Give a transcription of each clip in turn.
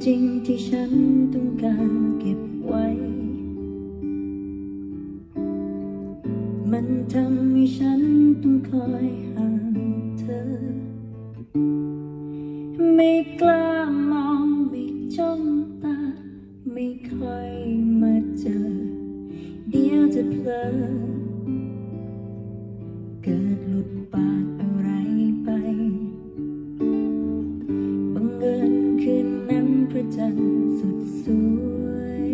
จริงที่ฉันต้องการเก็บไว้มันทำให้ฉันต้องคอยห่างเธอไม่กล้ามองไม่จ้องตาไม่ค่อยมาเจอเดี๋ยวจะเพลอเกิดหลุดปากอะไรไปบังเอิญคืนนั้นพระจันทร์สุดสวย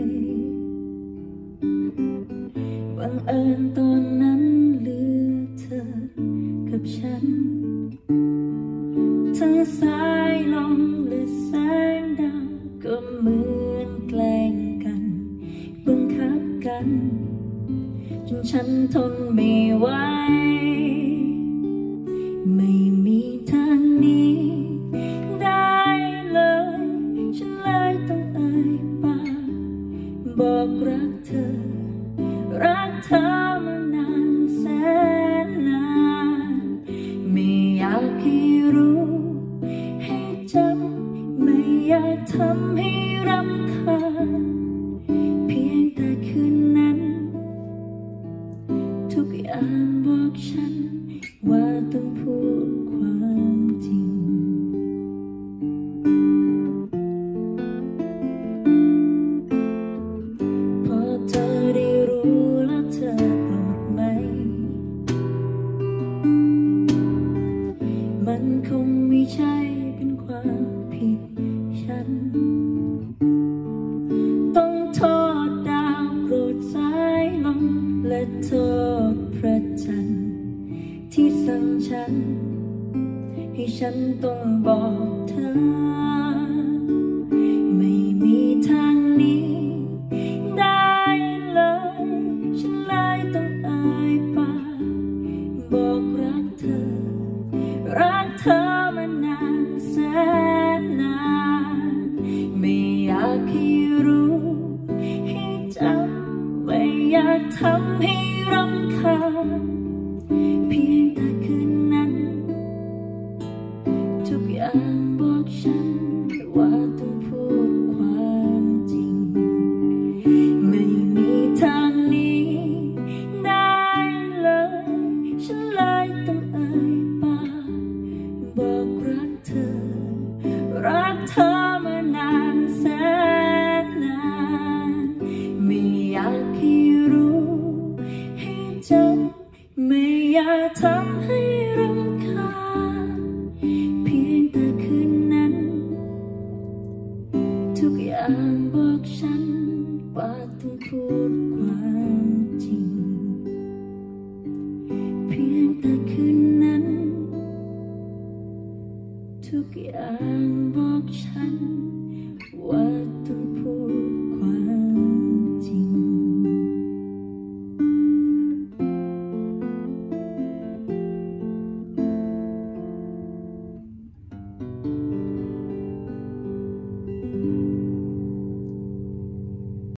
บังเอิญตอนนั้นเหลือเธอกับฉันทั้งสายลมและแสงดาวก็เหมือนแกล้งกันบังคับกันจนฉันทนไม่ไหวไม่มีทางหนีได้เลยฉันเลยต้องเอ่ยปากบอกรักเธอรักเธอมานานแสนนานไม่อยากให้รู้ให้จำไม่อยากทำให้รำคาญเพียงแต่คืนนั้นทุกอย่างบอกฉันว่าต้องพูดความจริงพอเธอได้รู้แล้วเธอโกรธไหมมันคงไม่ใช่เป็นความผิดฉันต้องโทษดาวโกรธสายลมและโทษพระจันทร์ที่สั่งฉันให้ฉันต้องบอกเธอไม่มีทางหนีได้เลยฉันเลยต้องเอ่ยปากบอกรักเธอรักเธอมานานแสนนานไม่อยากให้รู้ให้จำไม่อยากทำให้รำคาญเพียงแต่คืนนั้นทุกอย่างบอกฉันว่าต้องพูดความจริงไม่มีทางหนีได้เลยฉันเลยต้องเอ่ยปากบอกรักเธอรักเธอมานานแสนนานไม่อยากให้รู้ให้จำไม่อยากทำให้รำคาญเพียงแต่คืนนั้นทุกอย่างบอกฉันว่าต้องพูดความจริงเพียงแต่คืนนั้นทุกอย่างบอกฉันว่า